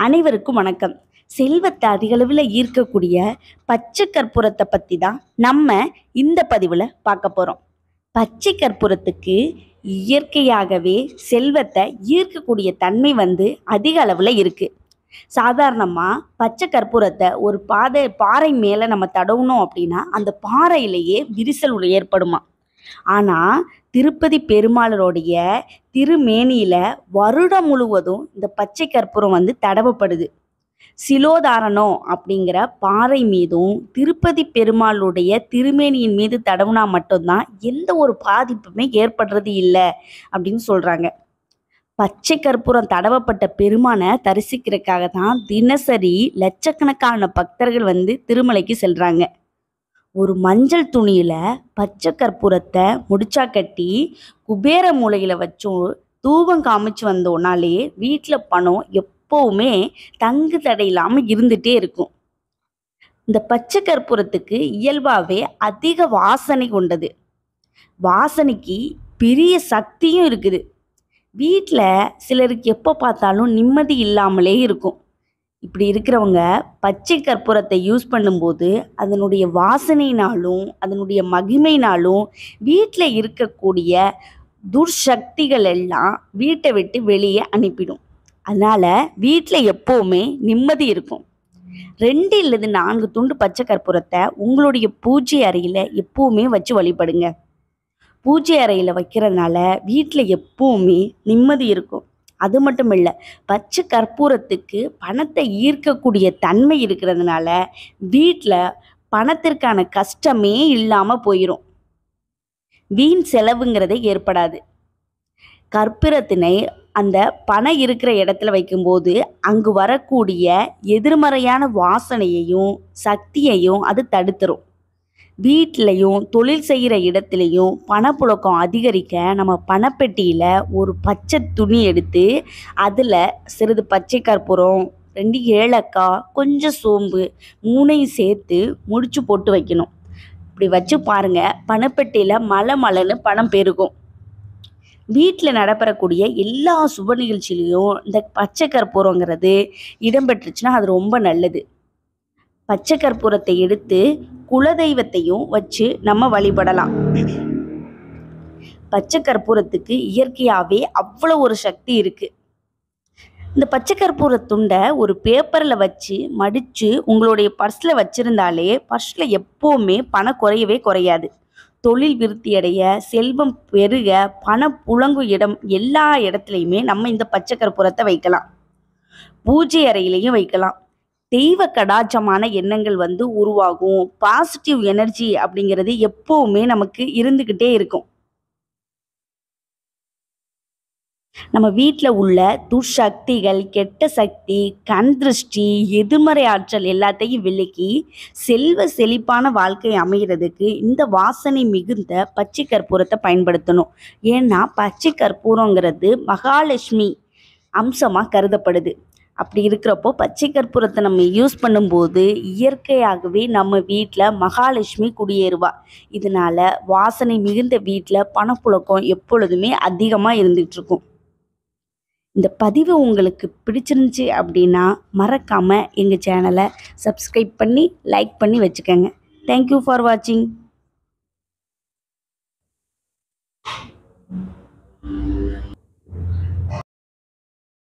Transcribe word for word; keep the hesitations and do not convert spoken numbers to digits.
அனைவருக்கும் வணக்கம். செல்வத்தை அதிகளவில் ஈர்க்கக்கூடிய பச்சை கற்பூரத்தை பற்றி தான் நம்ம இந்த பதிவில் பார்க்க போகிறோம். பச்சை கற்பூரத்துக்கு இயற்கையாகவே செல்வத்தை ஈர்க்கக்கூடிய தன்மை வந்து அதிக அளவில் இருக்குது. சாதாரணமாக பச்சை கற்பூரத்தை ஒரு பாதை பாறை மேலே நம்ம தடவுனோம் அப்படின்னா அந்த பாறையிலேயே விரிசல் ஏற்படுமா. ஆனால் திருப்பதி பெருமாளருடைய திருமேனியில் வருடம் முழுவதும் இந்த பச்சை கற்பூரம் வந்து தடவப்படுது. சிலோதாரணம் அப்படிங்கிற பாறை மீதும் திருப்பதி பெருமாளுடைய திருமேனியின் மீது தடவுனா மட்டும்தான் எந்த ஒரு பாதிப்புமே ஏற்படுறது இல்லை அப்படின்னு சொல்கிறாங்க. பச்சை கற்பூரம் தடவப்பட்ட பெருமானை தரிசிக்கிறதுக்காக தான் தினசரி லட்சக்கணக்கான பக்தர்கள் வந்து திருமலைக்கு செல்கிறாங்க. ஒரு மஞ்சள் துணியில் பச்சை கற்பூரத்தை முடிச்சா கட்டி குபேர மூலையில் வச்சும் தூபம் காமிச்சு வந்தோன்னாலே வீட்டில் பணம் எப்போவுமே தங்கு தடை இல்லாமல் இருந்துகிட்டே இருக்கும். இந்த பச்சை கற்பூரத்துக்கு இயல்பாகவே அதிக வாசனை கொண்டது. வாசனைக்கு பெரிய சக்தியும் இருக்குது. வீட்டில் சிலருக்கு எப்போ பார்த்தாலும் நிம்மதி இல்லாமலே இருக்கும். இப்படி இருக்கிறவங்க பச்சை கற்பூரத்தை யூஸ் பண்ணும்போது அதனுடைய வாசனையினாலும் அதனுடைய மகிமையினாலும் வீட்டில் இருக்கக்கூடிய துர்சக்திகள் எல்லாம் வீட்டை விட்டு வெளியே அனுப்பிடும். அதனால் வீட்டில் எப்போவுமே நிம்மதி இருக்கும். ரெண்டு இல்லது நான்கு துண்டு பச்சை கற்பூரத்தை உங்களுடைய பூஜை அறையில் எப்போவுமே வச்சு வழிபடுங்க. பூஜை அறையில் வைக்கிறதுனால வீட்டில் எப்போவுமே நிம்மதி இருக்கும். அது மட்டும் இல்லை, பச்சை கற்பூரத்துக்கு பணத்தை ஈர்க்கக்கூடிய தன்மை இருக்கிறதுனால வீட்டில் பணத்திற்கான கஷ்டமே இல்லாமல் போயிடும். வீண் செலவுங்கிறதே ஏற்படாது. கற்பூரத்தினை அந்த பணம் இருக்கிற இடத்துல வைக்கும்போது அங்கு வரக்கூடிய எதிர்மறையான வாசனையையும் சக்தியையும் அது தடுத்துரும். வீட்லையும் தொழில் செய்கிற இடத்துலையும் பணப்புழக்கம் அதிகரிக்க நம்ம பணப்பெட்டியில் ஒரு பச்சை துணி எடுத்து அதில் சிறிது பச்சை கற்பூரம், ரெண்டு ஏலக்காய், கொஞ்சம் சோம்பு மூணையும் சேர்த்து முடிச்சு போட்டு வைக்கணும். இப்படி வச்சு பாருங்கள், பணப்பெட்டியில் மலை மலைன்னு பணம் பெருகும். வீட்டில் நடைபெறக்கூடிய எல்லா சுப நிகழ்ச்சியிலையும் இந்த பச்சை கற்பூரங்கிறது இடம்பெற்றுச்சுன்னா அது ரொம்ப நல்லது. பச்சை கற்பூரத்தை எடுத்து குலதெய்வத்தையும் வச்சு நம்ம வழிபடலாம். பச்சை கற்பூரத்துக்கு இயற்கையாகவே அவ்வளோ ஒரு சக்தி இருக்குது. இந்த பச்சை கற்பூர துண்டை ஒரு பேப்பரில் வச்சு மடித்து உங்களுடைய பர்ஸில் வச்சுருந்தாலே பர்ஸில் எப்போவுமே பணம் குறையவே குறையாது. தொழில் விருத்தியடைய, செல்வம் பெருக, பணம் புழங்கும் இடம் எல்லா இடத்துலையுமே நம்ம இந்த பச்சை கற்பூரத்தை வைக்கலாம். பூஜை அறையிலையும் வைக்கலாம். தெய்வ கடாட்சமான எண்ணங்கள் வந்து உருவாகும். பாசிட்டிவ் எனர்ஜி அப்படிங்கிறது எப்போவுமே நமக்கு இருந்துக்கிட்டே இருக்கும். நம்ம வீட்டில் உள்ள துர்சக்திகள், கெட்ட சக்தி, கண் திருஷ்டி, எதிர்மறை ஆற்றல் எல்லாத்தையும் விலக்கி செல்வ செழிப்பான வாழ்க்கை அமைகிறதுக்கு இந்த வாசனை மிகுந்த பச்சை கற்பூரத்தை பயன்படுத்தணும். ஏன்னா பச்சை கற்பூரங்கிறது மகாலட்சுமி அம்சமாக கருதப்படுது. அப்படி இருக்கிறப்போ பச்சை கற்பூரத்தை நம்ம யூஸ் பண்ணும்போது இயற்கையாகவே நம்ம வீட்டில் மகாலட்சுமி குடியேறுவா. இதனால் வாசனை மிகுந்த வீட்டில் பணப்புழக்கம் எப்பொழுதுமே அதிகமாக இருந்துகிட்ருக்கும். இந்த பதிவு உங்களுக்கு பிடிச்சிருந்துச்சி அப்படின்னா மறக்காமல் எங்கள் சேனலை சப்ஸ்கிரைப் பண்ணி லைக் பண்ணி வச்சுக்கோங்க. தேங்க்யூ ஃபார் வாட்சிங்.